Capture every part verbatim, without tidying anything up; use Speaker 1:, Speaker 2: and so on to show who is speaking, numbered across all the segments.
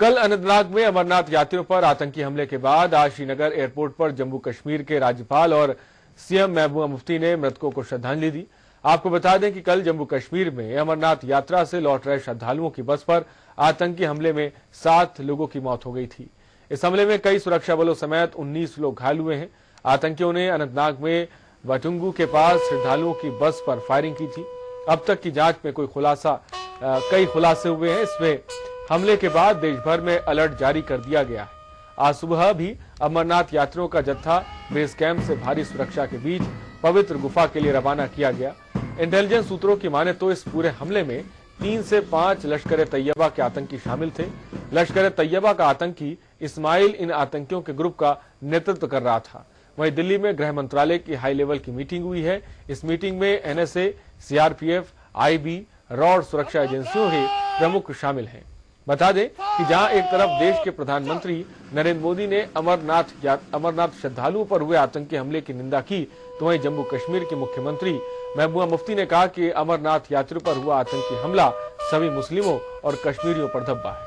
Speaker 1: कल अनंतनाग में अमरनाथ यात्रियों पर आतंकी हमले के बाद आज श्रीनगर एयरपोर्ट पर जम्मू कश्मीर के राज्यपाल और सीएम महबूबा मुफ्ती ने मृतकों को श्रद्धांजलि दी। आपको बता दें कि कल जम्मू कश्मीर में अमरनाथ यात्रा से लौट रहे श्रद्धालुओं की बस पर आतंकी हमले में सात लोगों की मौत हो गई थी। इस हमले में कई सुरक्षा बलों समेत उन्नीस लोग घायल हुए हैं। आतंकियों ने अनंतनाग में वटुंगू के पास श्रद्धालुओं की बस पर फायरिंग की थी। अब तक की जांच में कोई खुलासा कई खुलासे हुए हैं। इसमें हमले के बाद देश भर में अलर्ट जारी कर दिया गया है। आज सुबह भी अमरनाथ यात्रियों का जत्था बेस कैंप से भारी सुरक्षा के बीच पवित्र गुफा के लिए रवाना किया गया। इंटेलिजेंस सूत्रों की माने तो इस पूरे हमले में तीन से पांच लश्कर तैयबा के आतंकी शामिल थे। लश्कर तैयबा का आतंकी इस्माइल इन आतंकियों के ग्रुप का नेतृत्व कर रहा था। वहीं दिल्ली में गृह मंत्रालय की हाई लेवल की मीटिंग हुई है। इस मीटिंग में एनएसए, सीआरपीएफ, आईबी, रॉ और सुरक्षा एजेंसियों के प्रमुख शामिल हैं। बता दें कि जहां एक तरफ देश के प्रधानमंत्री नरेंद्र मोदी ने अमरनाथ अमरनाथ श्रद्धालुओं पर हुए आतंकी हमले की निंदा की, तो वहीं जम्मू कश्मीर के मुख्यमंत्री महबूबा मुफ्ती ने कहा कि अमरनाथ यात्रियों पर हुआ आतंकी हमला सभी मुस्लिमों और कश्मीरियों पर धब्बा है।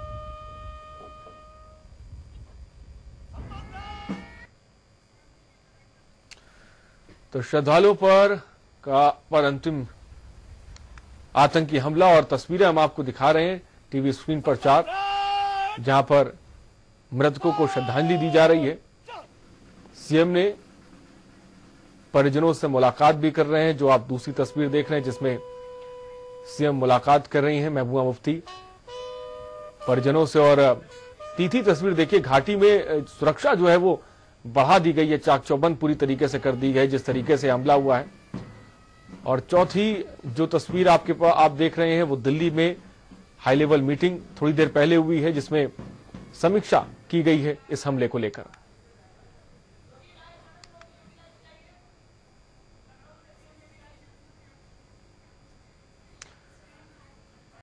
Speaker 1: तो श्रद्धालुओं पर का पर अंतिम आतंकी हमला और तस्वीरें हम आपको दिखा रहे हैं टीवी स्क्रीन पर चार, जहां पर मृतकों को श्रद्धांजलि दी जा रही है। सीएम ने परिजनों से मुलाकात भी कर रहे हैं, जो आप दूसरी तस्वीर देख रहे हैं जिसमें सीएम मुलाकात कर रही हैं महबूबा मुफ्ती परिजनों से। और तीसरी तस्वीर देखिए, घाटी में सुरक्षा जो है वो बढ़ा दी गई है, चाक चौबंद पूरी तरीके से कर दी गई जिस तरीके से हमला हुआ है। और चौथी जो तस्वीर आपके पास आप देख रहे हैं वो दिल्ली में हाई लेवल मीटिंग थोड़ी देर पहले हुई है, जिसमें समीक्षा की गई है इस हमले को लेकर।